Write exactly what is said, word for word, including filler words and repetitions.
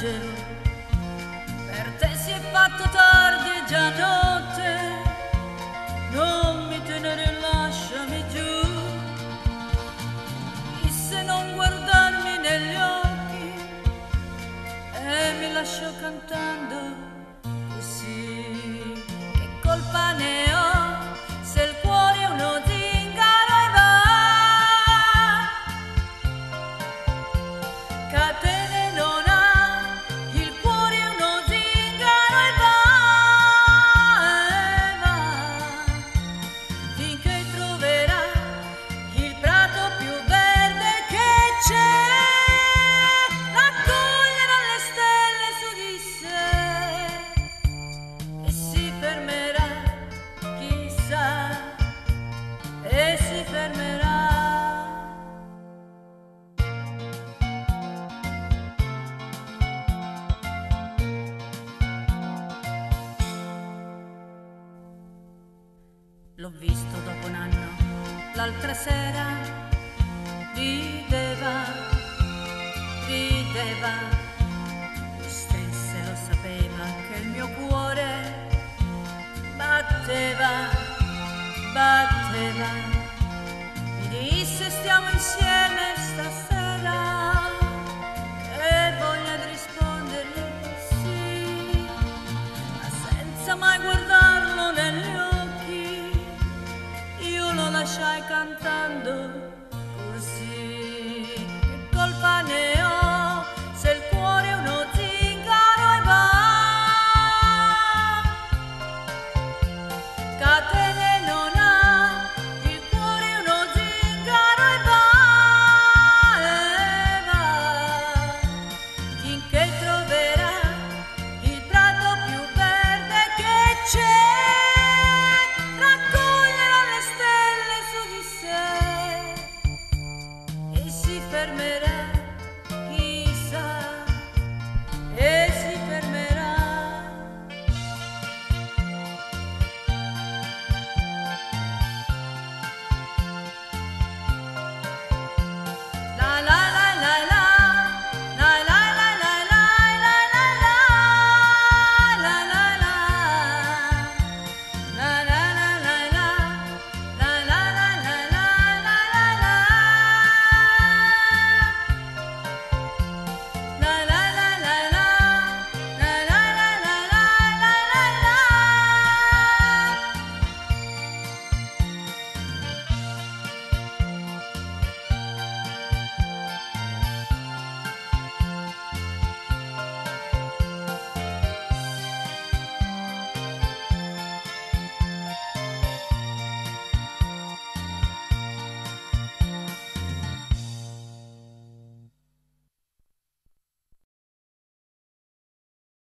piangevo, per te si è fatto tardi e già notte, non mi tenere, lasciami giù, disse non guardarmi negli occhi e mi lasciò cantando così. Che colpa ne ho se il cuore è uno zingaro e va, catene non ha, il cuore è uno zingaro e va, e va, finché troverà il prato più verde che c'è, raccoglierà le stelle su di sé e si fermerà, chissà, e si fermerà. L'ho visto dopo un anno, l'altra sera, rideva, rideva, lui stesso lo sapeva che il mio cuore batteva, batteva, mi disse stiamo insieme stasera, che voglia di rispondergli sì, ma senza mai guardarlo negli occhi, io lo lasciai cantando così. Che colpa ne ho se il cuore è uno zingaro e va, catene non ha, il cuore è uno zingaro e va, e va, finché troverà il prato più verde che c'è.